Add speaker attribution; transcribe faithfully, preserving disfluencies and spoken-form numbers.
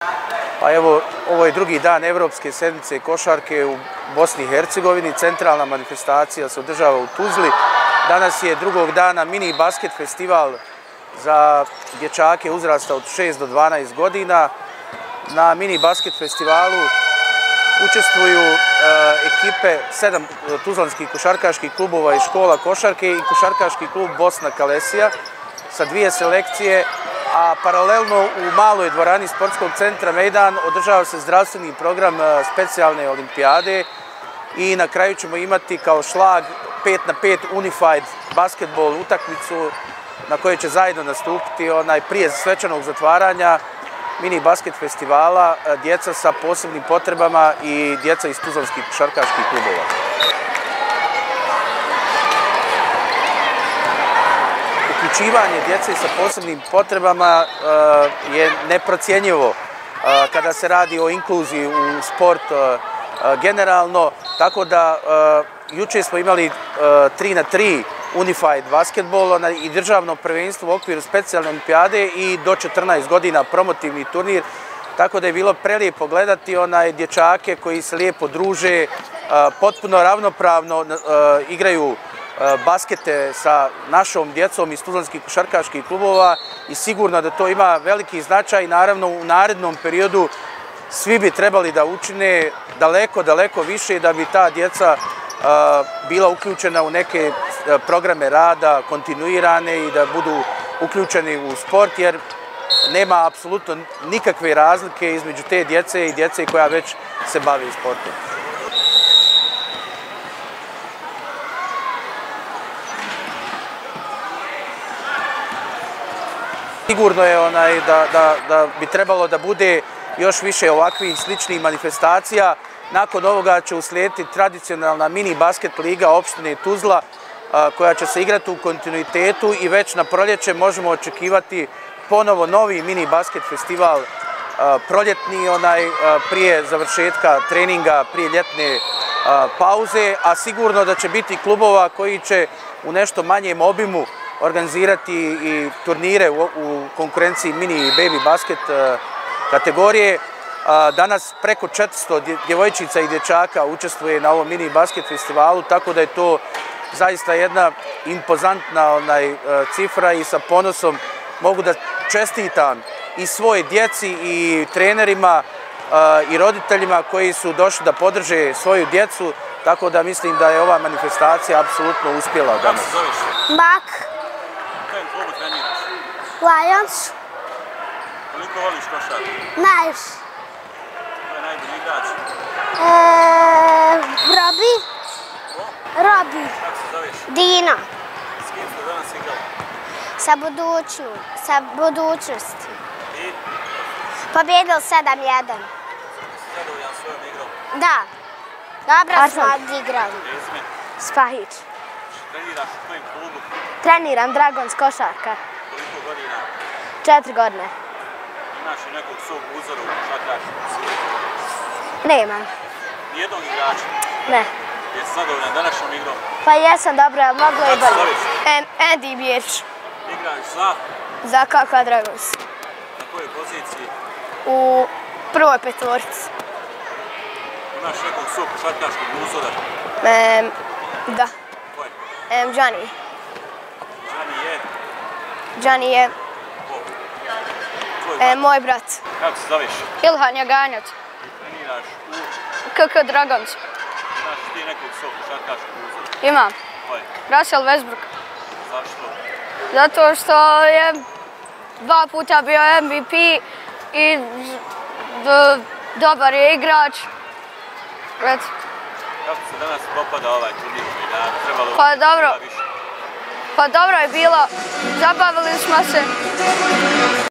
Speaker 1: Pa evo, ovo je drugi dan Evropske sedmice košarke u Bosni i Hercegovini. Centralna manifestacija se održava u Tuzli. Danas je drugog dana mini basket festival za dječake uzrasta od šest do dvanaest godina. Na mini basket festivalu učestvuju e, ekipe sedam tuzlanskih košarkaških klubova i škola košarke i košarkaški klub Bosna Kalesija sa dvije selekcije, a paralelno u maloj dvorani sportskog centra Mejdan održava se zdravstveni program specijalne olimpijade i na kraju ćemo imati kao šlag pet na pet unified basketball utakmicu na kojoj će zajedno nastupiti onaj prije svečanog zatvaranja mini basket festivala djeca sa posebnim potrebama i djeca iz tuzlanskih košarkaških klubova. Uključivanje djece sa posebnim potrebama uh, je neprocjenjivo uh, kada se radi o inkluziji u sport uh, generalno, tako da uh, juče smo imali tri na tri unified basketball i državno prvenstvo u okviru specijalne olimpijade i do četrnaest godina promotivni turnir, tako da je bilo prelijepo gledati onaj dječake koji se lijepo druže, uh, potpuno ravnopravno uh, igraju baskete sa našom djecom iz tuzlanskih košarkaških klubova i sigurno da to ima veliki značaj. Naravno, u narednom periodu svi bi trebali da učine daleko, daleko više da bi ta djeca bila uključena u neke programe rada, kontinuirane i da budu uključeni u sport, jer nema apsolutno nikakve razlike između te djece i djece koja već se bavi sportom. Sigurno je onaj da, da, da bi trebalo da bude još više ovakvih sličnih manifestacija. Nakon ovoga će uslijediti tradicionalna mini basket liga opštine Tuzla a, koja će se igrati u kontinuitetu i već na proljeće možemo očekivati ponovo novi mini basket festival a, proljetni onaj a, prije završetka treninga, prije ljetne a, pauze, a sigurno da će biti klubova koji će u nešto manjem obimu organizirati i turnire u konkurenciji mini i baby basket kategorije. Danas preko četiristo djevojčica i dječaka učestvuje na ovom mini basket festivalu, tako da je to zaista jedna impozantna onaj cifra i sa ponosom mogu da čestitam i svoje djeci i trenerima i roditeljima koji su došli da podrže svoju djecu, tako da mislim da je ova manifestacija apsolutno uspjela danas.
Speaker 2: Bak.
Speaker 3: U kojem klubu treniraš?
Speaker 2: Lions.
Speaker 3: Koliko voliš košarku?
Speaker 2: Najviše.
Speaker 3: Ko je najbolji igrač?
Speaker 2: Eee, Robi.
Speaker 3: Ko?
Speaker 2: Robi.
Speaker 3: Kako se zoveš?
Speaker 2: Dina.
Speaker 3: S kim ste danas igrali?
Speaker 2: Sa budućnu, sa budućnosti.
Speaker 3: I?
Speaker 2: Pobjedili sedam jedan.
Speaker 3: Si zadovoljan svojom igrom?
Speaker 2: Da. Dobro smo odigrali.
Speaker 3: Prezime?
Speaker 4: Spahić.
Speaker 3: Treniraš u kojem klubu?
Speaker 4: Treniram Dragons košarka.
Speaker 3: Koliko godina?
Speaker 4: Četiri godine.
Speaker 3: Imaš li nekog svog uzora u košarkaškom svijetu?
Speaker 4: Nemam.
Speaker 3: Nijednog igrača?
Speaker 4: Ne.
Speaker 3: Jesi zadovoljan današnjom igrom?
Speaker 4: Pa jesam dobra, ali moglo je
Speaker 3: Kako se
Speaker 4: bolje.
Speaker 3: zoveš?
Speaker 4: Andy Bjerić.
Speaker 3: Igraš za?
Speaker 4: Za Kakva Dragons.
Speaker 3: Na kojoj poziciji?
Speaker 4: U prvoj petvorici.
Speaker 3: Imaš nekog svog košarkaškog uzora?
Speaker 4: Ehm, da.
Speaker 3: Ko je?
Speaker 4: Ehm, Johnny.
Speaker 3: Žani je?
Speaker 4: Johnny je
Speaker 3: Ko? Tvoj brat?
Speaker 4: ehm, moj brat.
Speaker 3: Kako se zoveš?
Speaker 4: Ilhan Jaganjac.
Speaker 3: Treniraš u...
Speaker 4: K K Dragons.
Speaker 3: Imaš ti nekog svog košarkaškog uzora?
Speaker 4: Imam.
Speaker 3: Ko je?
Speaker 4: Russell Westbrook.
Speaker 3: Zašto?
Speaker 4: Zato što je dva puta bio M V P i d dobar je igrač. Eto.
Speaker 3: Kako se danas dopada ovaj turnir? Trebalo
Speaker 4: Pa dobro.
Speaker 3: više?
Speaker 4: Pa dobro je bilo. Zabavili smo se.